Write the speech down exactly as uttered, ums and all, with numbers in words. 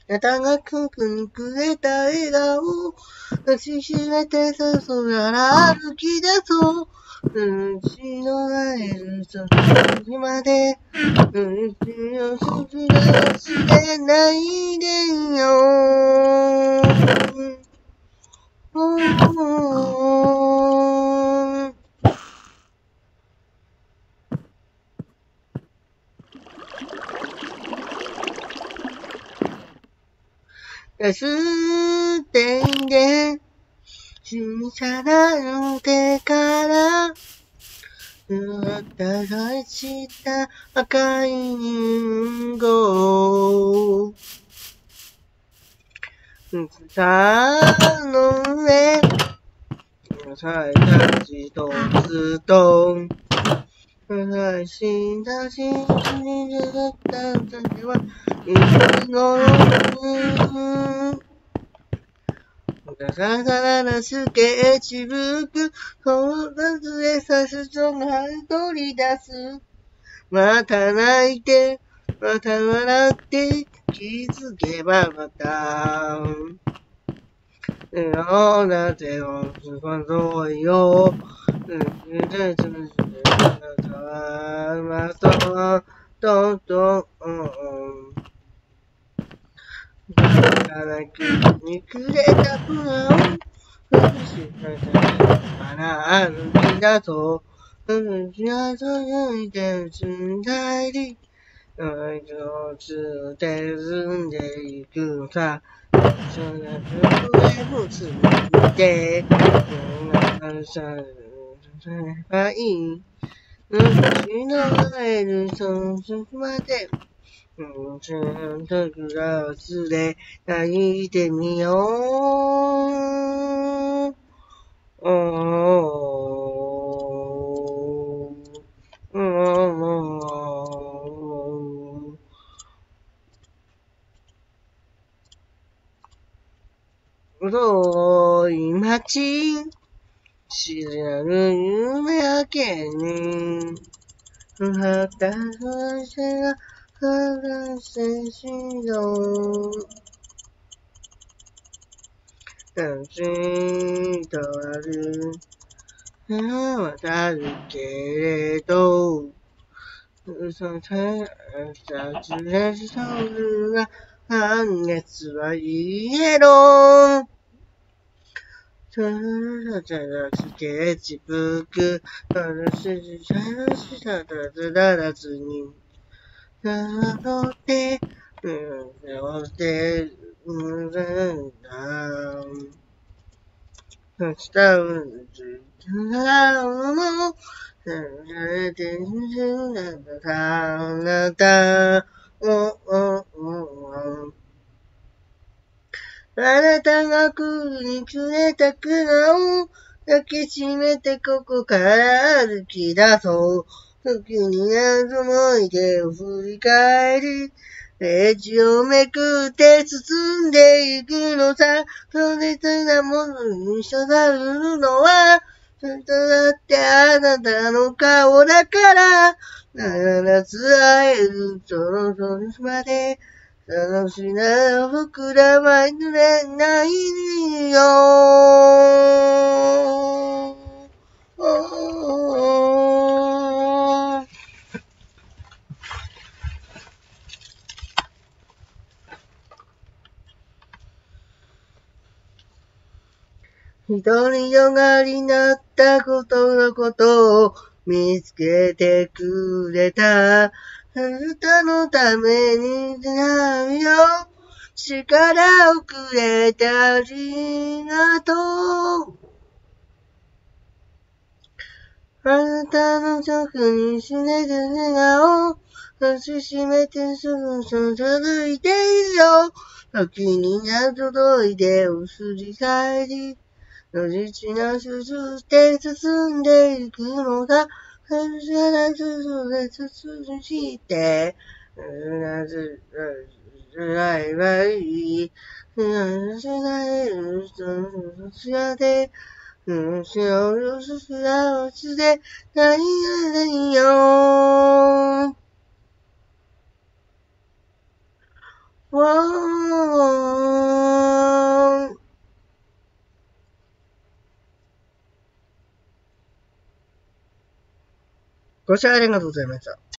なたがくくにくれた笑顔。抱きしめてさそやら歩き出そう。うちの会えるそのまで。うちの卒業してないでよ。安手で小さな手からたがした赤いリンゴ。草の上さいたちとつと愛したしに出た時はいつの夜ささらスケッチブック、そのずれさすとが取り出す。また泣いて、また笑って、気づけばまた。いろんな手をすることよ。うん、で、つむつむ、また、とんとん、うん。からくにくれたプラン。ふしまな歩きだと。ふしなとゆいてつんだり。愛情つって進んでいくのさ。そんな上もついて。そんな感謝すればいい。私の会えるその時まで。うん、ちゃんとグラスで泣いてみよう。おー、遠い街、知らぬ夢明けに、はたらせが話せしよう。楽しいとある、渡るけれど、嘘ささつれそうな半月はイエロー。そのただスケッチブック、あるしじさらしたたずららずに、なので、うん、なので、うん、だ、明日うんず、なおも、れてるんだか、あなた、お、お、お、あなたが来るにくれた苦悩を抱きしめてここから歩き出そう。時に謎の思い出を振り返り、ページをめくって進んでいくのさ。それとなものに刺さるのは、ずっとだってあなたの顔だから、必ず会えるその時まで。楽しな僕らは濡れないよ。独りよがりになったことのことを見つけてくれた。あなたのためにないよ。力をくれてありがとう。あなたの直にしねて笑顔。抱きしめてすぐそ続いているよ。時には届いておすり返り。野地なすすって進んでいくのだ。感謝なすすで進して、なず、つらいはいい。なぜないる人のそちらで、うん、しおよすすらをつで、何がないよ。わーご視聴ありがとうございました。